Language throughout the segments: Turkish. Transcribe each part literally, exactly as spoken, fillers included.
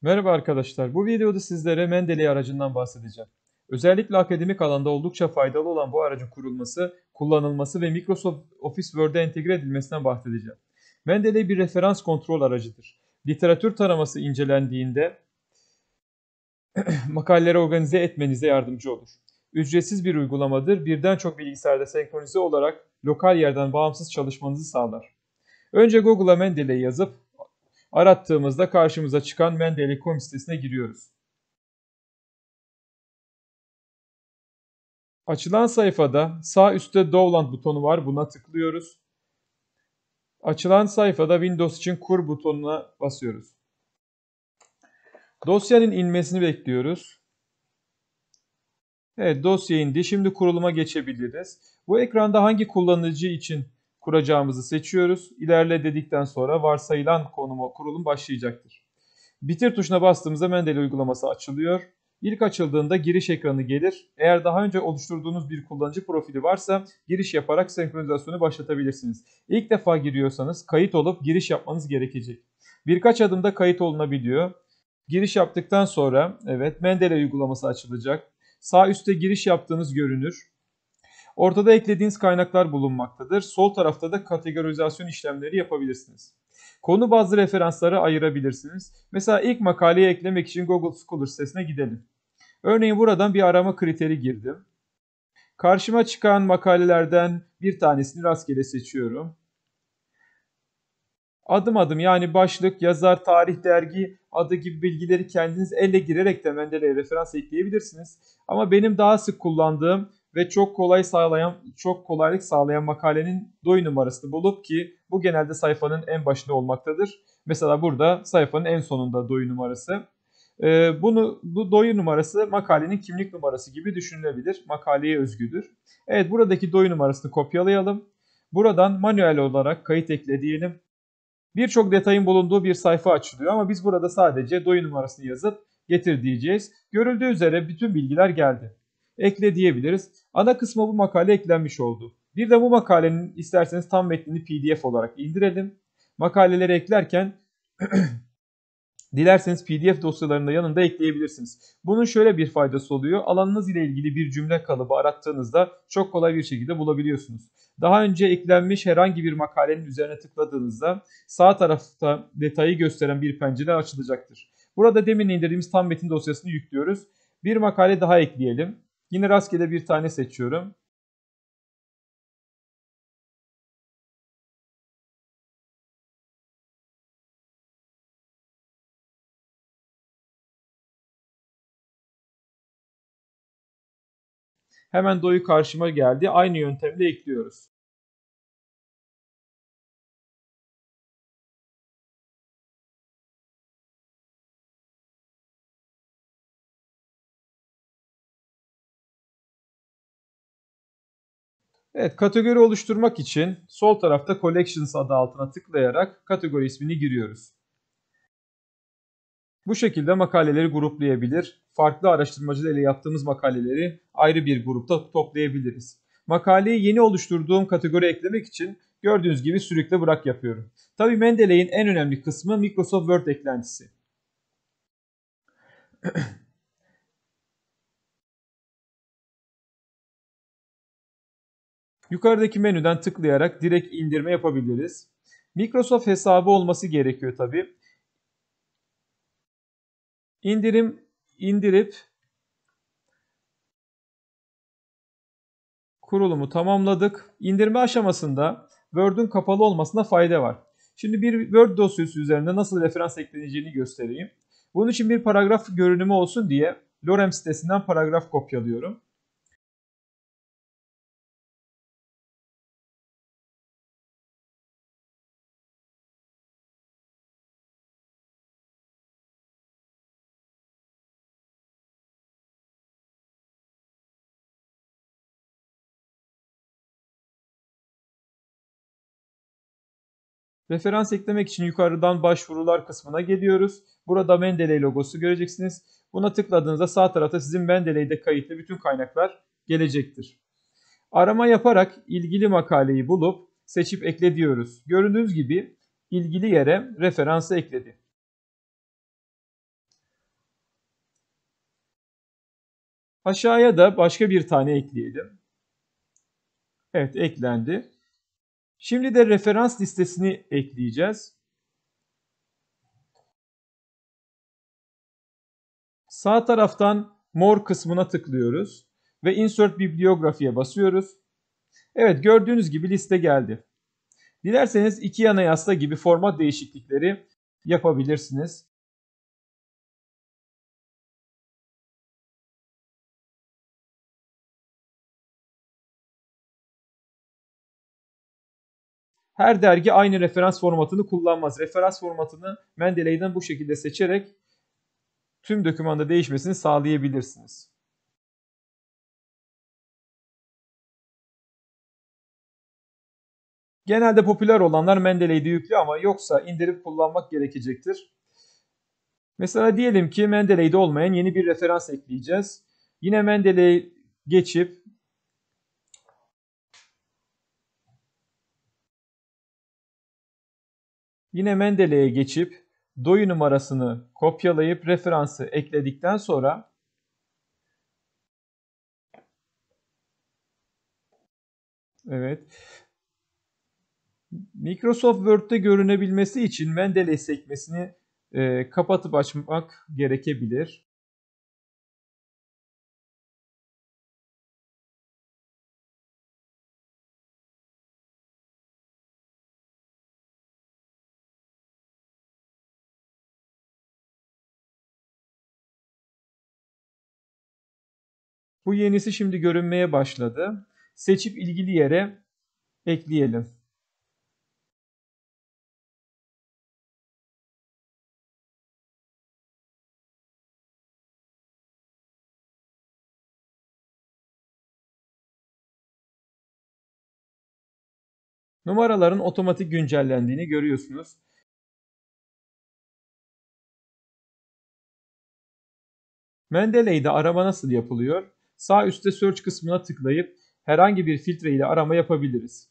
Merhaba arkadaşlar. Bu videoda sizlere Mendeley aracından bahsedeceğim. Özellikle akademik alanda oldukça faydalı olan bu aracın kurulması, kullanılması ve Microsoft Office Word'e entegre edilmesinden bahsedeceğim. Mendeley bir referans kontrol aracıdır. Literatür taraması incelendiğinde makaleleri organize etmenize yardımcı olur. Ücretsiz bir uygulamadır. Birden çok bilgisayarda senkronize olarak lokal yerden bağımsız çalışmanızı sağlar. Önce Google'a Mendeley yazıp arattığımızda karşımıza çıkan mendeley nokta com sitesine giriyoruz. Açılan sayfada sağ üstte Download butonu var. Buna tıklıyoruz. Açılan sayfada Windows için kur butonuna basıyoruz. Dosyanın inmesini bekliyoruz. Evet, dosya indi. Şimdi kuruluma geçebiliriz. Bu ekranda hangi kullanıcı için kuracağımızı seçiyoruz. İlerle dedikten sonra varsayılan konuma kurulum başlayacaktır. Bitir tuşuna bastığımızda Mendeley uygulaması açılıyor. İlk açıldığında giriş ekranı gelir. Eğer daha önce oluşturduğunuz bir kullanıcı profili varsa giriş yaparak senkronizasyonu başlatabilirsiniz. İlk defa giriyorsanız kayıt olup giriş yapmanız gerekecek. Birkaç adımda kayıt olunabiliyor. Giriş yaptıktan sonra evet Mendeley uygulaması açılacak. Sağ üstte giriş yaptığınız görünür. Ortada eklediğiniz kaynaklar bulunmaktadır. Sol tarafta da kategorizasyon işlemleri yapabilirsiniz. Konu bazlı referansları ayırabilirsiniz. Mesela ilk makaleyi eklemek için Google Scholar sitesine gidelim. Örneğin buradan bir arama kriteri girdim. Karşıma çıkan makalelerden bir tanesini rastgele seçiyorum. Adım adım yani başlık, yazar, tarih, dergi adı gibi bilgileri kendiniz elle girerek de Mendeley referans ekleyebilirsiniz. Ama benim daha sık kullandığım ve çok kolay sağlayan, çok kolaylık sağlayan makalenin doyu numarasını bulup ki bu genelde sayfanın en başında olmaktadır. Mesela burada sayfanın en sonunda doyu numarası. Ee, bunu bu doyu numarası makalenin kimlik numarası gibi düşünülebilir. Makaleye özgüdür. Evet, buradaki doyu numarasını kopyalayalım. Buradan manuel olarak kayıt ekle diyelim. Birçok detayın bulunduğu bir sayfa açılıyor ama biz burada sadece doyu numarasını yazıp getir diyeceğiz. Görüldüğü üzere bütün bilgiler geldi. Ekle diyebiliriz. Ana kısma bu makale eklenmiş oldu. Bir de bu makalenin isterseniz tam metnini P D F olarak indirelim. Makaleleri eklerken dilerseniz P D F dosyalarını da yanında ekleyebilirsiniz. Bunun şöyle bir faydası oluyor. Alanınız ile ilgili bir cümle kalıbı arattığınızda çok kolay bir şekilde bulabiliyorsunuz. Daha önce eklenmiş herhangi bir makalenin üzerine tıkladığınızda sağ tarafta detayı gösteren bir pencere açılacaktır. Burada demin indirdiğimiz tam metin dosyasını yüklüyoruz. Bir makale daha ekleyelim. Yine rastgele bir tane seçiyorum. Hemen doyu karşıma geldi. Aynı yöntemle ekliyoruz. Evet, kategori oluşturmak için sol tarafta Collections adı altına tıklayarak kategori ismini giriyoruz. Bu şekilde makaleleri gruplayabilir, farklı araştırmacılar ile yaptığımız makaleleri ayrı bir grupta toplayabiliriz. Makaleyi yeni oluşturduğum kategori eklemek için gördüğünüz gibi sürükle bırak yapıyorum. Tabii Mendeley'in en önemli kısmı Microsoft Word eklentisi. Yukarıdaki menüden tıklayarak direkt indirme yapabiliriz. Microsoft hesabı olması gerekiyor tabii. İndirim indirip kurulumu tamamladık. İndirme aşamasında Word'ün kapalı olmasına fayda var. Şimdi bir Word dosyası üzerinde nasıl referans ekleneceğini göstereyim. Bunun için bir paragraf görünümü olsun diye Lorem sitesinden paragraf kopyalıyorum. Referans eklemek için yukarıdan başvurular kısmına geliyoruz. Burada Mendeley logosu göreceksiniz. Buna tıkladığınızda sağ tarafta sizin Mendeley'de kayıtlı bütün kaynaklar gelecektir. Arama yaparak ilgili makaleyi bulup seçip ekle diyoruz. Gördüğünüz gibi ilgili yere referansı ekledi. Aşağıya da başka bir tane ekleyelim. Evet, eklendi. Şimdi de referans listesini ekleyeceğiz. Sağ taraftan More kısmına tıklıyoruz ve Insert Bibliography'ye basıyoruz. Evet, gördüğünüz gibi liste geldi. Dilerseniz iki yana yasla gibi format değişiklikleri yapabilirsiniz. Her dergi aynı referans formatını kullanmaz. Referans formatını Mendeley'den bu şekilde seçerek tüm dokümanda değişmesini sağlayabilirsiniz. Genelde popüler olanlar Mendeley'de yüklü ama yoksa indirip kullanmak gerekecektir. Mesela diyelim ki Mendeley'de olmayan yeni bir referans ekleyeceğiz. Yine Mendeley'e geçip Yine Mendeley'e geçip D O I numarasını kopyalayıp referansı ekledikten sonra evet, Microsoft Word'de görünebilmesi için Mendeley sekmesini e, kapatıp açmak gerekebilir. Bu yenisi şimdi görünmeye başladı. Seçip ilgili yere ekleyelim. Numaraların otomatik güncellendiğini görüyorsunuz. Mendeley'de arama nasıl yapılıyor? Sağ üstte Search kısmına tıklayıp herhangi bir filtre ile arama yapabiliriz.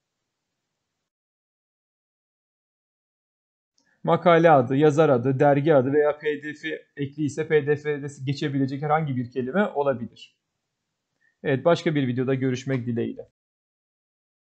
Makale adı, yazar adı, dergi adı veya P D F ekli ise P D F'de geçebilecek herhangi bir kelime olabilir. Evet, başka bir videoda görüşmek dileğiyle.